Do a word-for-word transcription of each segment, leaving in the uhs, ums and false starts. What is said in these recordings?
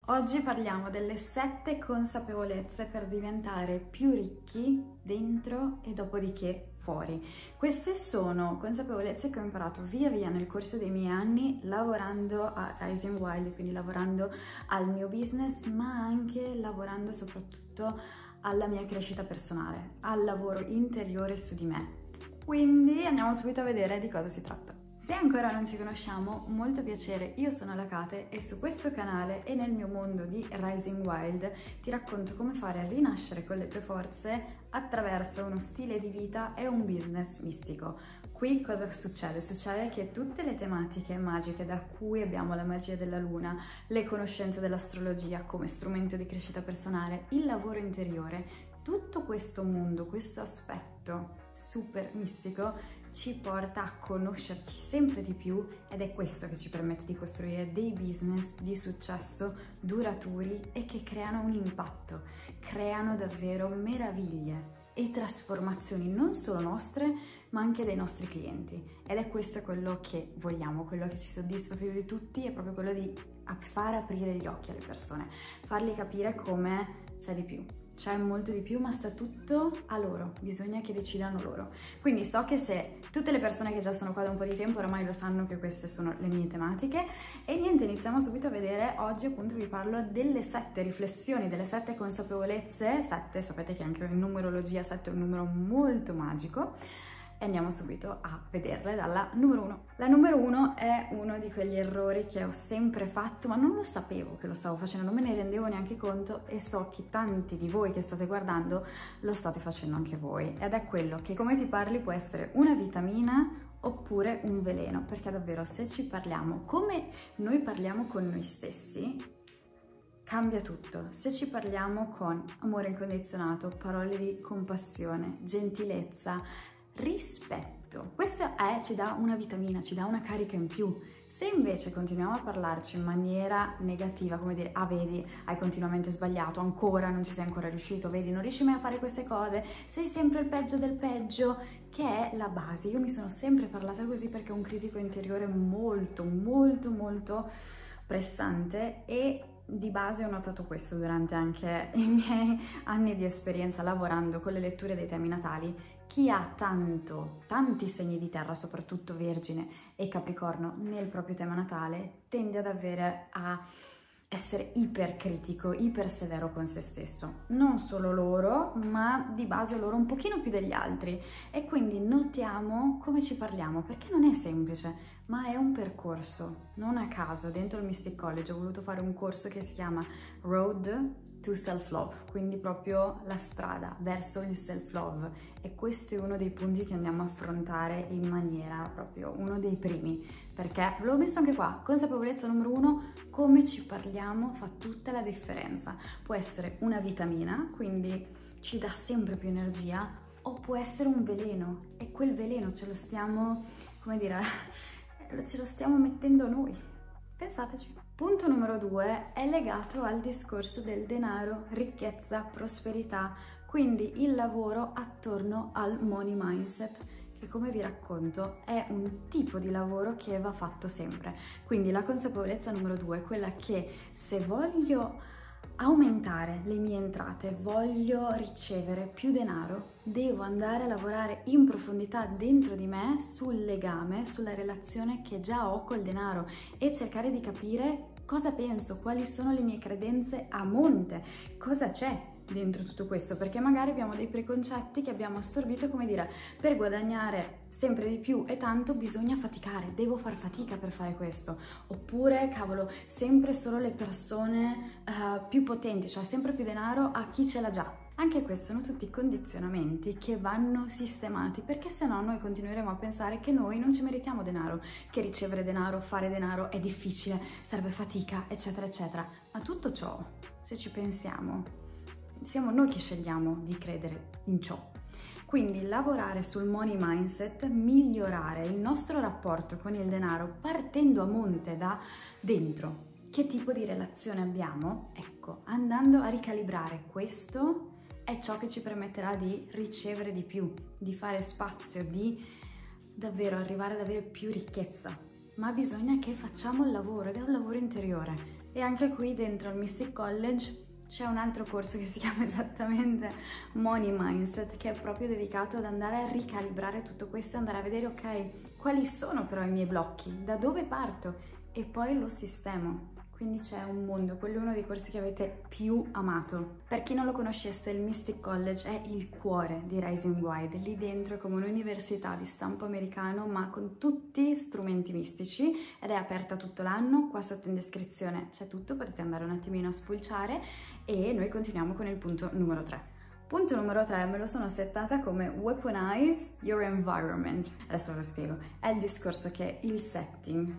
Oggi parliamo delle sette consapevolezze per diventare più ricchi dentro e dopodiché fuori. Queste sono consapevolezze che ho imparato via via nel corso dei miei anni lavorando a Rising Wild, quindi lavorando al mio business, ma anche lavorando soprattutto alla mia crescita personale, al lavoro interiore su di me. Quindi andiamo subito a vedere di cosa si tratta. Se ancora non ci conosciamo, molto piacere, io sono la Kate e su questo canale e nel mio mondo di Rising Wild ti racconto come fare a rinascere con le tue forze attraverso uno stile di vita e un business mistico. Qui cosa succede? Succede che tutte le tematiche magiche da cui abbiamo la magia della luna, le conoscenze dell'astrologia come strumento di crescita personale, il lavoro interiore, tutto questo mondo, questo aspetto super mistico ci porta a conoscerci sempre di più ed è questo che ci permette di costruire dei business di successo duraturi e che creano un impatto, creano davvero meraviglie e trasformazioni non solo nostre ma anche dei nostri clienti, ed è questo quello che vogliamo, quello che ci soddisfa più di tutti, è proprio quello di far aprire gli occhi alle persone, fargli capire come c'è di più. C'è molto di più, ma sta tutto a loro, bisogna che decidano loro. Quindi so che se tutte le persone che già sono qua da un po' di tempo oramai lo sanno che queste sono le mie tematiche, e niente, iniziamo subito a vedere. Oggi appunto vi parlo delle sette riflessioni, delle sette consapevolezze, sette, sapete che anche in numerologia sette è un numero molto magico, e andiamo subito a vederle dalla numero uno. La numero uno è uno di quegli errori che ho sempre fatto, ma non lo sapevo che lo stavo facendo, non me ne rendevo neanche conto, e so che tanti di voi che state guardando lo state facendo anche voi, ed è quello che come ti parli può essere una vitamina oppure un veleno, perché davvero se ci parliamo come noi parliamo con noi stessi, cambia tutto. Se ci parliamo con amore incondizionato, parole di compassione, gentilezza, rispetto, questo è, ci dà una vitamina, ci dà una carica in più. Se invece continuiamo a parlarci in maniera negativa, come dire, ah vedi, hai continuamente sbagliato, ancora non ci sei ancora riuscito, vedi, non riesci mai a fare queste cose, sei sempre il peggio del peggio, che è la base. Io mi sono sempre parlata così perché ho un critico interiore molto, molto, molto pressante, e di base ho notato questo durante anche i miei anni di esperienza lavorando con le letture dei temi natali. Chi ha tanto, tanti segni di terra, soprattutto Vergine e Capricorno, nel proprio tema natale, tende ad avere a essere ipercritico, iper severo con se stesso. Non solo loro, ma di base loro un pochino più degli altri. E quindi notiamo come ci parliamo, perché non è semplice, ma è un percorso. Non a caso, dentro il Mystic College ho voluto fare un corso che si chiama Road to Self-Love, quindi proprio la strada verso il self-love, e questo è uno dei punti che andiamo a affrontare in maniera proprio uno dei primi, perché ve l'ho messo anche qua, consapevolezza numero uno, come ci parliamo fa tutta la differenza. Può essere una vitamina, quindi ci dà sempre più energia, o può essere un veleno, e quel veleno ce lo stiamo, come dire, ce lo stiamo mettendo noi. Pensateci. Punto numero due è legato al discorso del denaro, ricchezza, prosperità, quindi il lavoro attorno al money mindset, che come vi racconto è un tipo di lavoro che va fatto sempre. Quindi la consapevolezza numero due è quella che se voglio aumentare le mie entrate, voglio ricevere più denaro, devo andare a lavorare in profondità dentro di me sul legame, sulla relazione che già ho col denaro, e cercare di capire cosa penso, quali sono le mie credenze a monte, cosa c'è dentro tutto questo, perché magari abbiamo dei preconcetti che abbiamo assorbito, come dire, per guadagnare sempre di più e tanto bisogna faticare, devo far fatica per fare questo, oppure cavolo, sempre solo le persone uh, più potenti, cioè sempre più denaro a chi ce l'ha già. Anche questi sono tutti condizionamenti che vanno sistemati, perché se no noi continueremo a pensare che noi non ci meritiamo denaro, che ricevere denaro, fare denaro è difficile, serve fatica, eccetera eccetera. Ma tutto ciò, se ci pensiamo, siamo noi che scegliamo di credere in ciò. Quindi lavorare sul money mindset, migliorare il nostro rapporto con il denaro partendo a monte da dentro. Che tipo di relazione abbiamo? Ecco, andando a ricalibrare questo è ciò che ci permetterà di ricevere di più, di fare spazio, di davvero arrivare ad avere più ricchezza. Ma bisogna che facciamo il lavoro, ed è un lavoro interiore. E anche qui dentro al Mystic College c'è un altro corso che si chiama esattamente Money Mindset, che è proprio dedicato ad andare a ricalibrare tutto questo, andare a vedere, ok, quali sono però i miei blocchi, da dove parto e poi lo sistemo. Quindi c'è un mondo, quello è uno dei corsi che avete più amato. Per chi non lo conoscesse, il Mystic College è il cuore di Rising Wide. Lì dentro è come un'università di stampo americano, ma con tutti strumenti mistici, ed è aperta tutto l'anno. Qua sotto in descrizione c'è tutto, potete andare un attimino a spulciare, e noi continuiamo con il punto numero tre. Punto numero tre me lo sono settata come weaponize your environment. Adesso ve lo spiego. È il discorso che il setting,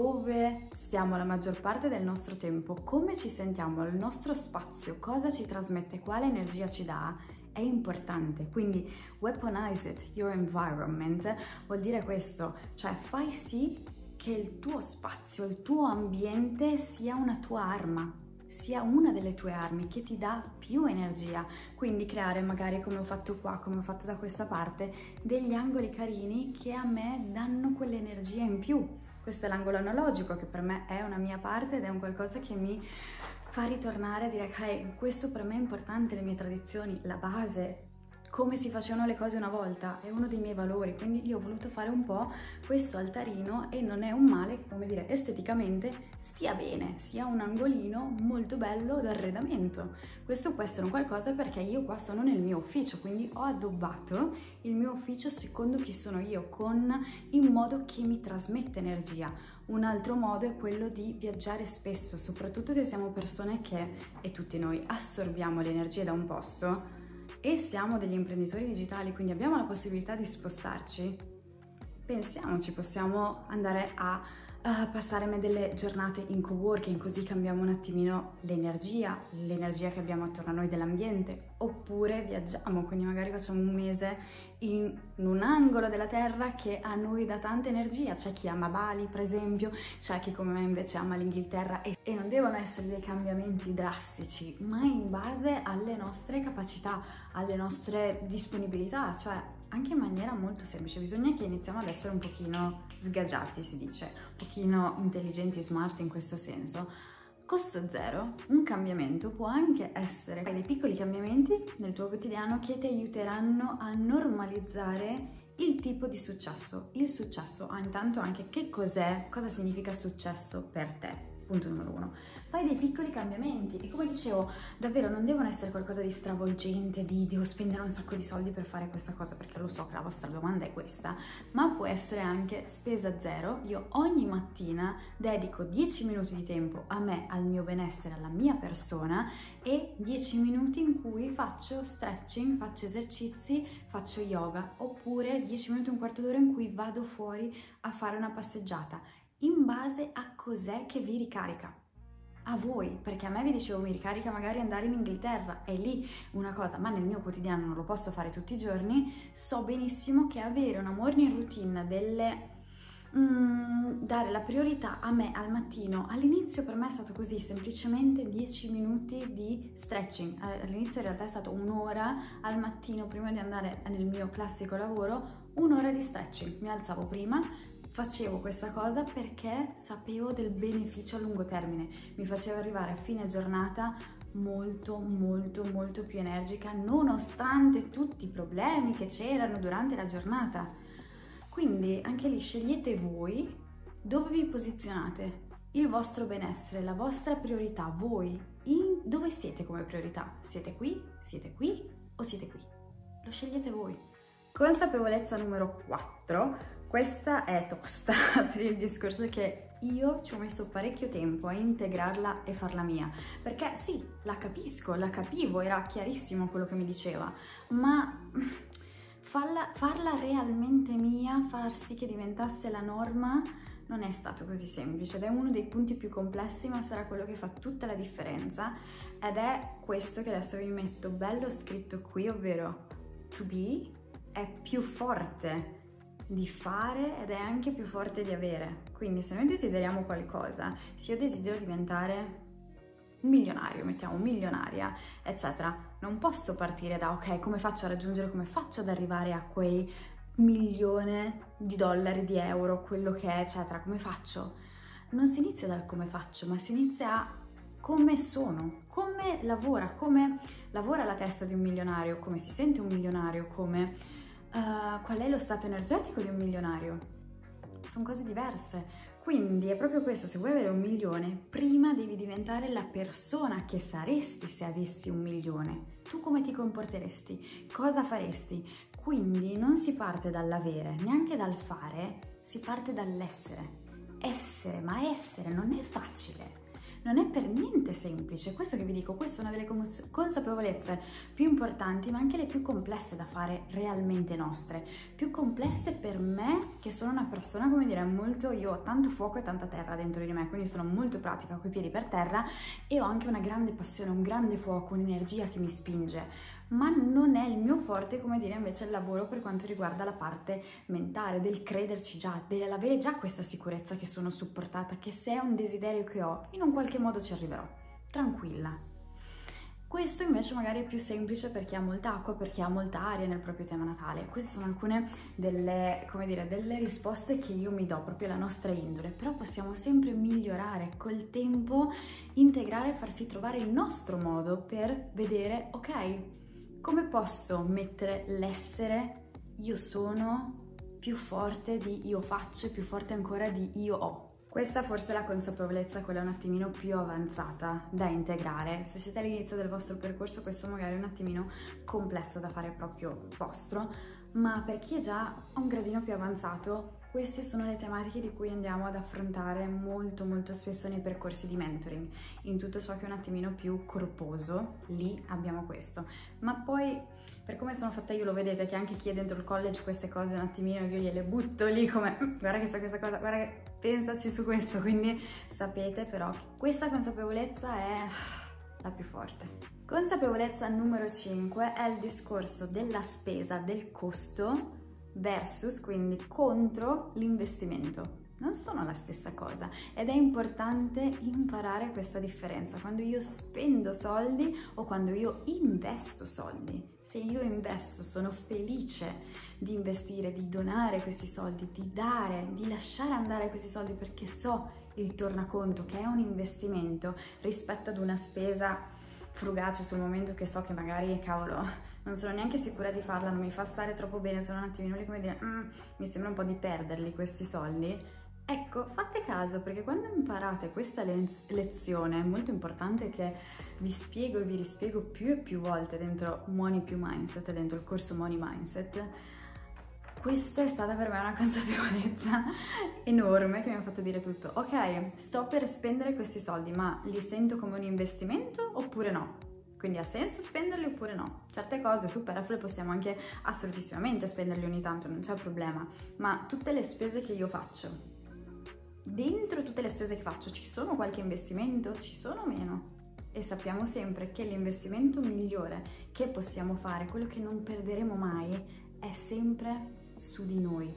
dove stiamo la maggior parte del nostro tempo, come ci sentiamo, il nostro spazio, cosa ci trasmette, quale energia ci dà, è importante. Quindi weaponize it, your environment, vuol dire questo, cioè fai sì che il tuo spazio, il tuo ambiente sia una tua arma, sia una delle tue armi che ti dà più energia. Quindi creare, magari come ho fatto qua, come ho fatto da questa parte, degli angoli carini che a me danno quell'energia in più. Questo è l'angolo analogico, che per me è una mia parte ed è un qualcosa che mi fa ritornare a dire ok, questo per me è importante, le mie tradizioni, la base, come si facevano le cose una volta, è uno dei miei valori. Quindi io ho voluto fare un po' questo altarino, e non è un male, come dire, esteticamente stia bene, sia un angolino molto bello d'arredamento. Questo può essere un qualcosa perché io qua sono nel mio ufficio, quindi ho addobbato il mio ufficio secondo chi sono io, con in modo che mi trasmette energia. Un altro modo è quello di viaggiare spesso, soprattutto se siamo persone che, e tutti noi, assorbiamo le energie da un posto e siamo degli imprenditori digitali, quindi abbiamo la possibilità di spostarci. Pensiamoci, possiamo andare a uh, passare delle giornate in coworking, così cambiamo un attimino l'energia, l'energia che abbiamo attorno a noi dell'ambiente, oppure viaggiamo, quindi magari facciamo un mese in un angolo della terra che a noi dà tanta energia. C'è chi ama Bali, per esempio, c'è chi come me invece ama l'Inghilterra, e, e non devono essere dei cambiamenti drastici, ma in base alle nostre capacità, alle nostre disponibilità, cioè anche in maniera molto semplice. Bisogna che iniziamo ad essere un pochino sgagiati, si dice, un pochino intelligenti, smart in questo senso. Costo zero, un cambiamento può anche essere dei piccoli cambiamenti nel tuo quotidiano che ti aiuteranno a normalizzare il tipo di successo. Il successo, ah, intanto anche che cos'è, cosa significa successo per te. Punto numero uno. Fai dei piccoli cambiamenti, e come dicevo, davvero non devono essere qualcosa di stravolgente, di devo spendere un sacco di soldi per fare questa cosa, perché lo so che la vostra domanda è questa, ma può essere anche spesa zero. Io ogni mattina dedico dieci minuti di tempo a me, al mio benessere, alla mia persona, e dieci minuti in cui faccio stretching, faccio esercizi, faccio yoga, oppure dieci minuti, un quarto d'ora in cui vado fuori a fare una passeggiata, in base a cos'è che vi ricarica. A voi, perché a me, vi dicevo, mi ricarica magari andare in Inghilterra, è lì una cosa, ma nel mio quotidiano non lo posso fare tutti i giorni. So benissimo che avere una morning routine, delle mm, dare la priorità a me al mattino, all'inizio per me è stato così, semplicemente dieci minuti di stretching. All'inizio in realtà è stato un'ora al mattino prima di andare nel mio classico lavoro, un'ora di stretching. Mi alzavo prima, facevo questa cosa perché sapevo del beneficio a lungo termine, mi faceva arrivare a fine giornata molto molto molto più energica, nonostante tutti i problemi che c'erano durante la giornata. Quindi anche lì scegliete voi dove vi posizionate, il vostro benessere, la vostra priorità, voi in dove siete come priorità. Siete qui, siete qui o siete qui? Lo scegliete voi. Consapevolezza numero quattro. Questa è tosta per il discorso che io ci ho messo parecchio tempo a integrarla e farla mia, perché sì, la capisco, la capivo, era chiarissimo quello che mi diceva, ma farla, farla realmente mia, far sì che diventasse la norma, non è stato così semplice, ed è uno dei punti più complessi, ma sarà quello che fa tutta la differenza, ed è questo che adesso vi metto bello scritto qui, ovvero to be è più forte di fare ed è anche più forte di avere. Quindi se noi desideriamo qualcosa, se io desidero diventare un milionario, mettiamo milionaria, eccetera, non posso partire da ok, come faccio a raggiungere, come faccio ad arrivare a quei milione di dollari, di euro, quello che è, eccetera, come faccio? Non si inizia dal come faccio, ma si inizia a come sono, come lavora, come lavora la testa di un milionario, come si sente un milionario, come, uh, qual è lo stato energetico di un milionario. Sono cose diverse. Quindi è proprio questo, se vuoi avere un milione, prima devi diventare la persona che saresti se avessi un milione. Tu come ti comporteresti? Cosa faresti? Quindi non si parte dall'avere, neanche dal fare, si parte dall'essere. Essere, ma essere non è facile. Non è per niente semplice, questo che vi dico, questa è una delle cons- consapevolezze più importanti, ma anche le più complesse da fare realmente nostre. Più complesse per me, che sono una persona, come dire, molto, io ho tanto fuoco e tanta terra dentro di me, quindi sono molto pratica, coi piedi per terra, e ho anche una grande passione, un grande fuoco, un'energia che mi spinge. Ma non è il mio forte, come dire, invece il lavoro per quanto riguarda la parte mentale, del crederci già, dell'avere già questa sicurezza che sono supportata, che se è un desiderio che ho, in un qualche modo ci arriverò, tranquilla. Questo invece magari è più semplice per chi ha molta acqua, per chi ha molta aria nel proprio tema natale. Queste sono alcune delle, come dire, delle risposte che io mi do, proprio alla nostra indole, però possiamo sempre migliorare col tempo, integrare e farsi trovare il nostro modo per vedere, ok, come posso mettere l'essere io sono più forte di io faccio, più forte ancora di io ho. Questa forse è la consapevolezza, quella un attimino più avanzata da integrare. Se siete all'inizio del vostro percorso, questo magari è un attimino complesso da fare proprio vostro, ma per chi è già un gradino più avanzato, queste sono le tematiche di cui andiamo ad affrontare molto molto spesso nei percorsi di mentoring. In tutto ciò che è un attimino più corposo, lì abbiamo questo. Ma poi, per come sono fatta io, lo vedete che anche chi è dentro il college queste cose un attimino io gliele butto lì come guarda che c'è questa cosa, guarda che pensaci su questo, quindi sapete però che questa consapevolezza è la più forte. Consapevolezza numero cinque è il discorso della spesa, del costo versus, quindi contro l'investimento. Non sono la stessa cosa ed è importante imparare questa differenza quando io spendo soldi o quando io investo soldi. Se io investo sono felice di investire, di donare questi soldi, di dare, di lasciare andare questi soldi perché so il tornaconto che è un investimento rispetto ad una spesa frugace sul momento che so che magari, cavolo, non sono neanche sicura di farla, non mi fa stare troppo bene, sono un attimino lì come dire, mm, mi sembra un po' di perderli questi soldi. Ecco, fate caso perché quando imparate questa le lezione, è molto importante che vi spiego e vi rispiego più e più volte dentro Money Più Mindset, dentro il corso Money Mindset, questa è stata per me una consapevolezza enorme che mi ha fatto dire tutto. Ok, sto per spendere questi soldi, ma li sento come un investimento oppure no? Quindi ha senso spenderli oppure no? Certe cose superflue possiamo anche assolutissimamente spenderli ogni tanto, non c'è problema, ma tutte le spese che io faccio, dentro tutte le spese che faccio ci sono qualche investimento? Ci sono meno? E sappiamo sempre che l'investimento migliore che possiamo fare, quello che non perderemo mai, è sempre su di noi,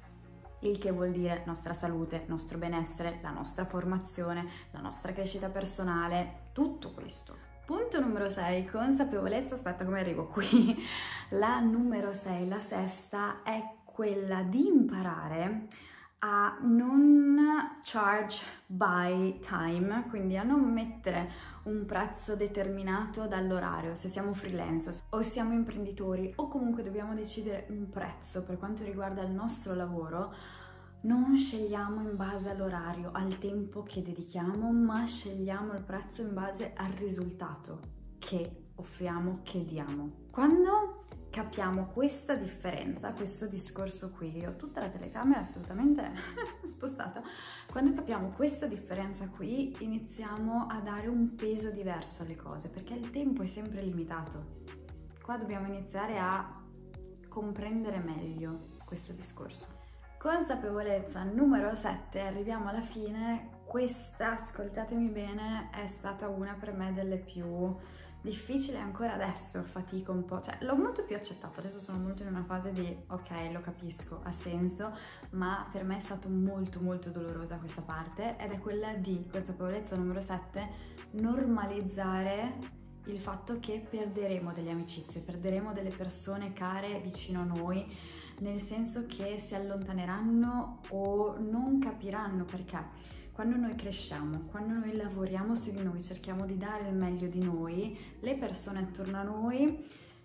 il che vuol dire nostra salute, nostro benessere, la nostra formazione, la nostra crescita personale, tutto questo. Punto numero sei, consapevolezza, aspetta come arrivo qui, la numero sei, la sesta, è quella di imparare a non charge by time, quindi a non mettere un prezzo determinato dall'orario, se siamo freelance o siamo imprenditori o comunque dobbiamo decidere un prezzo per quanto riguarda il nostro lavoro, non scegliamo in base all'orario, al tempo che dedichiamo, ma scegliamo il prezzo in base al risultato che offriamo, che diamo. Quando capiamo questa differenza, questo discorso qui, io ho tutta la telecamera assolutamente spostata, quando capiamo questa differenza qui iniziamo a dare un peso diverso alle cose perché il tempo è sempre limitato. Qua dobbiamo iniziare a comprendere meglio questo discorso. Consapevolezza numero sette, arriviamo alla fine. Questa, ascoltatemi bene, è stata una per me delle più difficili, ancora adesso fatico un po', cioè l'ho molto più accettato, adesso sono molto in una fase di ok, lo capisco, ha senso, ma per me è stato molto molto dolorosa questa parte ed è quella di, consapevolezza numero sette, normalizzare il fatto che perderemo delle amicizie, perderemo delle persone care vicino a noi, nel senso che si allontaneranno o non capiranno perché. quando noi cresciamo, quando noi lavoriamo su di noi, cerchiamo di dare il meglio di noi, le persone attorno a noi,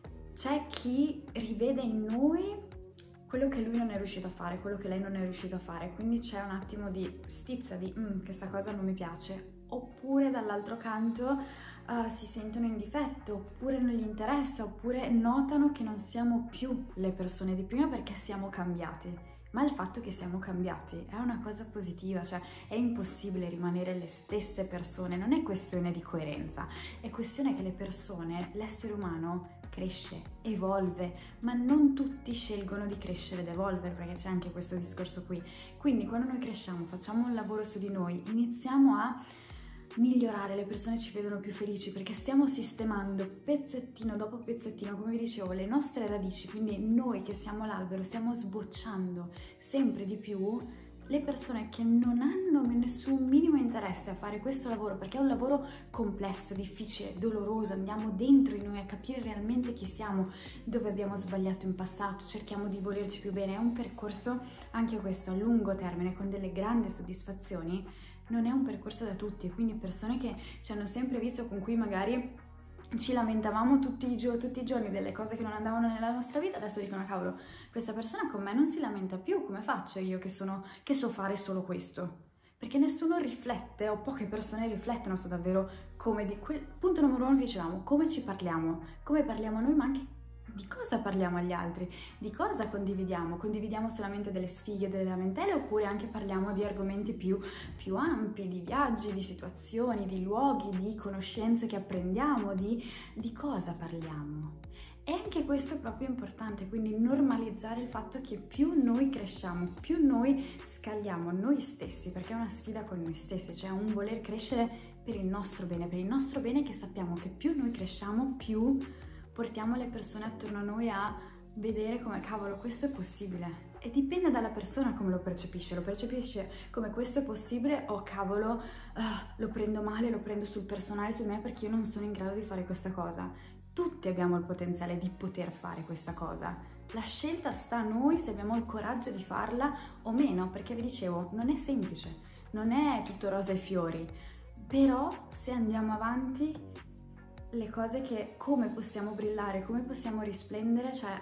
c'è chi rivede in noi quello che lui non è riuscito a fare, quello che lei non è riuscito a fare, quindi c'è un attimo di stizza di mm, questa cosa non mi piace, oppure dall'altro canto uh, si sentono in difetto, oppure non gli interessa, oppure notano che non siamo più le persone di prima perché siamo cambiati. Ma il fatto che siamo cambiati è una cosa positiva, cioè è impossibile rimanere le stesse persone, non è questione di coerenza, è questione che le persone, l'essere umano cresce, evolve, ma non tutti scelgono di crescere ed evolvere, perché c'è anche questo discorso qui. Quindi quando noi cresciamo, facciamo un lavoro su di noi, iniziamo a migliorare, le persone ci vedono più felici perché stiamo sistemando pezzettino dopo pezzettino, come vi dicevo, le nostre radici, quindi noi che siamo l'albero stiamo sbocciando sempre di più. Le persone che non hanno nessun minimo interesse a fare questo lavoro, perché è un lavoro complesso, difficile, doloroso, andiamo dentro di noi a capire realmente chi siamo, dove abbiamo sbagliato in passato, cerchiamo di volerci più bene, è un percorso anche questo a lungo termine con delle grandi soddisfazioni. Non è un percorso da tutti, quindi persone che ci hanno sempre visto, con cui magari ci lamentavamo tutti i, gio- tutti i giorni delle cose che non andavano nella nostra vita, adesso dicono cavolo, questa persona con me non si lamenta più, come faccio io che, sono, che so fare solo questo? Perché nessuno riflette, o poche persone riflettono su davvero come, di quel punto numero uno che dicevamo, come ci parliamo, come parliamo noi, ma anche di cosa parliamo agli altri, di cosa condividiamo, condividiamo solamente delle sfighe, delle lamentele, oppure anche parliamo di argomenti più, più ampi, di viaggi, di situazioni, di luoghi, di conoscenze che apprendiamo, di, di cosa parliamo. E anche questo è proprio importante, quindi normalizzare il fatto che più noi cresciamo, più noi scaliamo noi stessi, perché è una sfida con noi stessi, cioè un voler crescere per il nostro bene, per il nostro bene, che sappiamo che più noi cresciamo, più portiamo le persone attorno a noi a vedere come cavolo questo è possibile. E dipende dalla persona come lo percepisce, lo percepisce come questo è possibile o cavolo uh, lo prendo male, lo prendo sul personale, su me perché io non sono in grado di fare questa cosa. Tutti abbiamo il potenziale di poter fare questa cosa. La scelta sta a noi se abbiamo il coraggio di farla o meno, perché vi dicevo, non è semplice, non è tutto rosa e fiori, però se andiamo avanti le cose che come possiamo brillare, come possiamo risplendere, cioè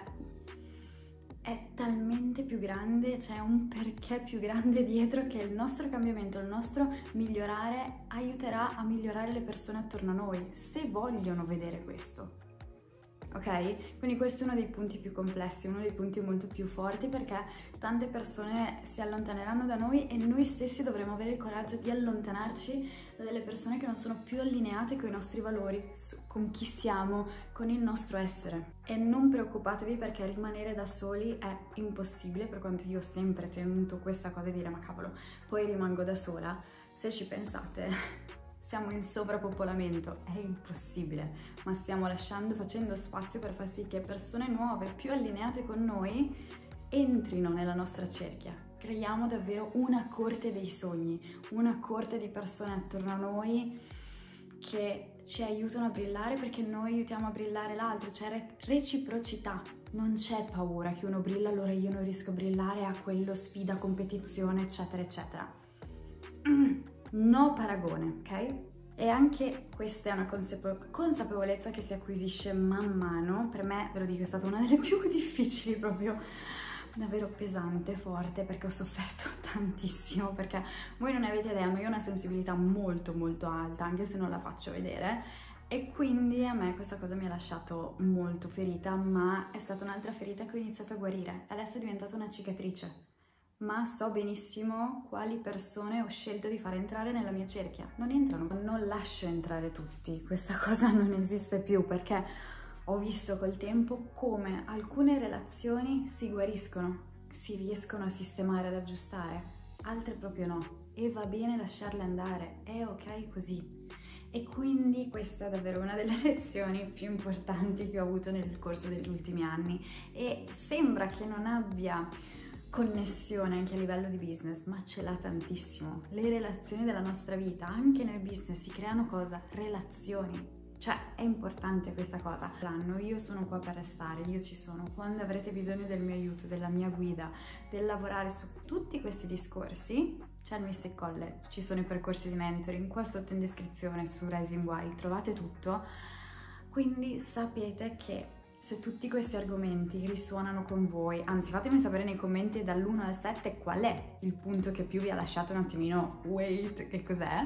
è talmente più grande, c'è un perché più grande dietro che il nostro cambiamento, il nostro migliorare aiuterà a migliorare le persone attorno a noi, se vogliono vedere questo. Ok? Quindi questo è uno dei punti più complessi, uno dei punti molto più forti, perché tante persone si allontaneranno da noi e noi stessi dovremo avere il coraggio di allontanarci da delle persone che non sono più allineate con i nostri valori, con chi siamo, con il nostro essere. E non preoccupatevi perché rimanere da soli è impossibile, per quanto io ho sempre temuto questa cosa di dire ma cavolo, poi rimango da sola. Se ci pensate, siamo in sovrappopolamento, è impossibile, ma stiamo lasciando, facendo spazio per far sì che persone nuove, più allineate con noi, entrino nella nostra cerchia. Creiamo davvero una corte dei sogni, una corte di persone attorno a noi che ci aiutano a brillare perché noi aiutiamo a brillare l'altro, c'è reciprocità, non c'è paura che uno brilla allora io non riesco a brillare, a quello sfida, competizione, eccetera, eccetera. Mm. No paragone, ok? E anche questa è una consapevo- consapevolezza che si acquisisce man mano. Per me, ve lo dico, è stata una delle più difficili, proprio davvero pesante, forte, perché ho sofferto tantissimo, perché voi non avete idea, ma io ho una sensibilità molto molto alta, anche se non la faccio vedere, e quindi a me questa cosa mi ha lasciato molto ferita, ma è stata un'altra ferita che ho iniziato a guarire, adesso è diventata una cicatrice. Ma so benissimo quali persone ho scelto di far entrare nella mia cerchia. Non entrano, non lascio entrare tutti, questa cosa non esiste più, perché ho visto col tempo come alcune relazioni si guariscono, si riescono a sistemare, ad aggiustare, altre proprio no, e va bene lasciarle andare, è ok così. E quindi questa è davvero una delle lezioni più importanti che ho avuto nel corso degli ultimi anni, e sembra che non abbia connessione anche a livello di business, ma ce l'ha tantissimo. Le relazioni della nostra vita, anche nel business, si creano cosa? Relazioni. Cioè è importante questa cosa. L'anno io sono qua per restare, io ci sono. Quando avrete bisogno del mio aiuto, della mia guida, del lavorare su tutti questi discorsi, c'è il Mystic College, ci sono i percorsi di mentoring, qua sotto in descrizione su Rising Wild trovate tutto, quindi sapete che se tutti questi argomenti risuonano con voi, anzi fatemi sapere nei commenti dall'uno al sette qual è il punto che più vi ha lasciato un attimino wait, che cos'è,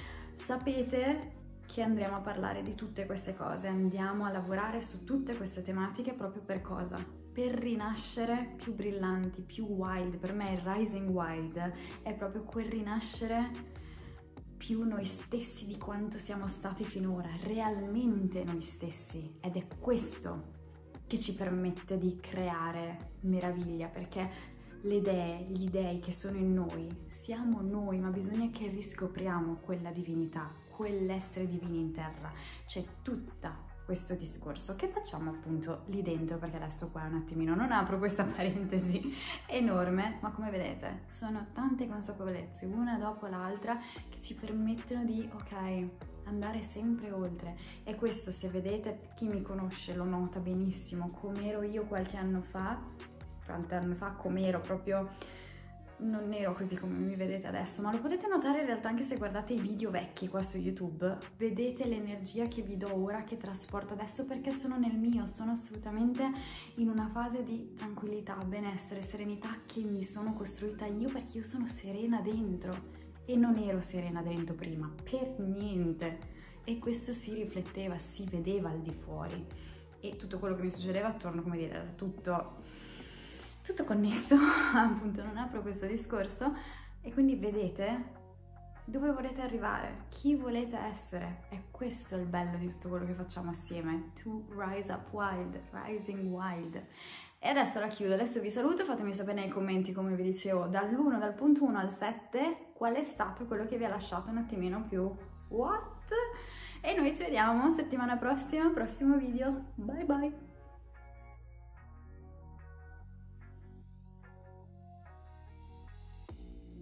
sapete che andremo a parlare di tutte queste cose, andiamo a lavorare su tutte queste tematiche proprio per cosa? Per rinascere più brillanti, più wild. Per me il Rising Wild è proprio quel rinascere più noi stessi di quanto siamo stati finora, realmente noi stessi, ed è questo che ci permette di creare meraviglia, perché le idee, gli dei che sono in noi, siamo noi, ma bisogna che riscopriamo quella divinità, quell'essere divini in terra. C'è tutta questo discorso che facciamo appunto lì dentro, perché adesso qua un attimino non apro questa parentesi enorme, ma come vedete sono tante consapevolezze una dopo l'altra che ci permettono di, ok, andare sempre oltre. E questo, se vedete, chi mi conosce lo nota benissimo, come ero io qualche anno fa, tanti anni fa, come ero proprio, non ero così come mi vedete adesso, ma lo potete notare in realtà anche se guardate i video vecchi qua su YouTube, vedete l'energia che vi do ora, che trasporto adesso, perché sono nel mio, sono assolutamente in una fase di tranquillità, benessere, serenità che mi sono costruita io, perché io sono serena dentro. E non ero serena dentro prima, per niente, e questo si rifletteva, si vedeva al di fuori, e tutto quello che mi succedeva attorno, come dire, era tutto, tutto connesso, appunto non apro questo discorso, e quindi vedete dove volete arrivare, chi volete essere, e questo è il bello di tutto quello che facciamo assieme, to rise up wild, rising wild. E adesso la chiudo, adesso vi saluto, fatemi sapere nei commenti, come vi dicevo, dall'uno, dal punto uno al sette, qual è stato quello che vi ha lasciato un attimino più what? E noi ci vediamo settimana prossima, prossimo video, bye bye!